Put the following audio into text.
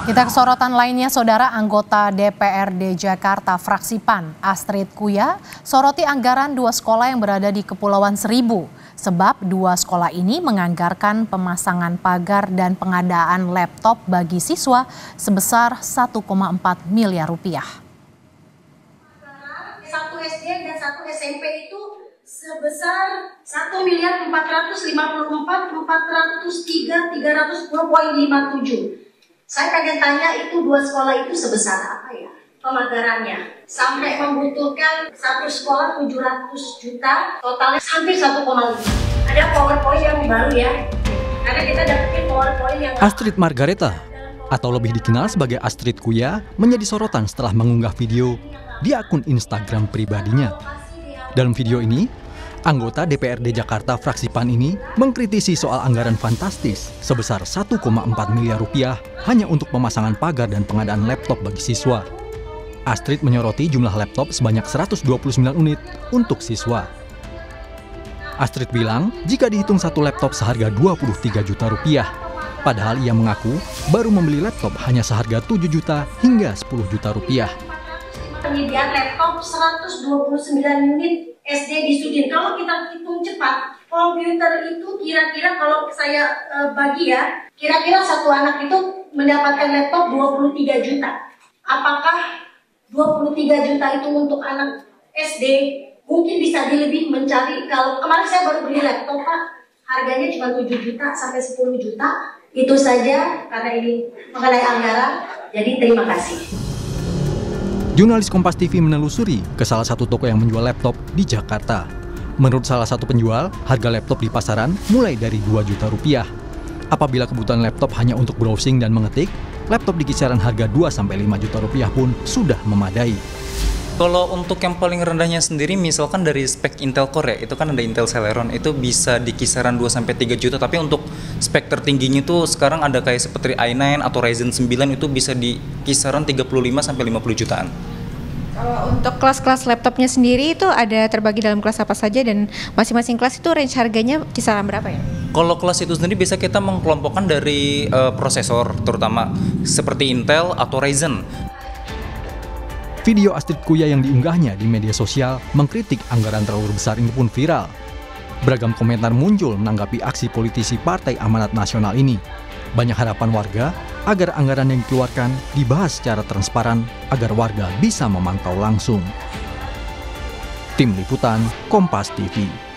Kita ke sorotan lainnya, Saudara. Anggota DPRD Jakarta fraksi PAN, Astrid Kuya, soroti anggaran 2 sekolah yang berada di Kepulauan Seribu. Sebab 2 sekolah ini menganggarkan pemasangan pagar dan pengadaan laptop bagi siswa sebesar 1,4 miliar rupiah. Satu SD dan satu SMP itu sebesar 1.454.403.310,57. Saya pengen tanya, itu 2 sekolah itu sebesar apa ya penganggarannya? Sampai membutuhkan satu sekolah 700 juta, totalnya hampir 1,5. Ada PowerPoint yang baru ya, karena kita dapetin PowerPoint yang... Astrid Margareta, atau lebih dikenal sebagai Astrid Kuya, menjadi sorotan setelah mengunggah video di akun Instagram pribadinya. Dalam video ini, anggota DPRD Jakarta fraksi PAN ini mengkritisi soal anggaran fantastis sebesar 1,4 miliar rupiah hanya untuk pemasangan pagar dan pengadaan laptop bagi siswa. Astrid menyoroti jumlah laptop sebanyak 129 unit untuk siswa. Astrid bilang jika dihitung satu laptop seharga 23 juta rupiah, padahal ia mengaku baru membeli laptop hanya seharga 7 juta hingga 10 juta rupiah. Penyediaan laptop 129 unit SD di Sudin. Kalau kita hitung cepat, komputer itu kira-kira kalau saya bagi ya, kira-kira satu anak itu mendapatkan laptop 23 juta. Apakah 23 juta itu untuk anak SD? Mungkin bisa dilebih mencari. Kalau kemarin saya baru beli laptop, Pak, harganya cuma 7 juta sampai 10 juta. Itu saja karena ini mengenai anggaran. Jadi terima kasih. Jurnalis Kompas TV menelusuri ke salah satu toko yang menjual laptop di Jakarta. Menurut salah satu penjual, harga laptop di pasaran mulai dari 2 juta rupiah. Apabila kebutuhan laptop hanya untuk browsing dan mengetik, laptop di kisaran harga 2-5 juta rupiah pun sudah memadai. Kalau untuk yang paling rendahnya sendiri, misalkan dari spek Intel Core ya, itu kan ada Intel Celeron, itu bisa di kisaran 2-3 juta. Tapi untuk spek tertingginya itu sekarang ada kayak seperti i9 atau Ryzen 9 itu bisa di kisaran 35-50 jutaan. Kalau untuk kelas-kelas laptopnya sendiri itu ada terbagi dalam kelas apa saja dan masing-masing kelas itu range harganya kisaran berapa ya? Kalau kelas itu sendiri bisa kita mengkelompokkan dari prosesor, terutama seperti Intel atau Ryzen. Video Astrid Kuya yang diunggahnya di media sosial mengkritik anggaran terlalu besar ini pun viral. Beragam komentar muncul menanggapi aksi politisi Partai Amanat Nasional ini. Banyak harapan warga agar anggaran yang dikeluarkan dibahas secara transparan agar warga bisa memantau langsung. Tim Liputan Kompas TV.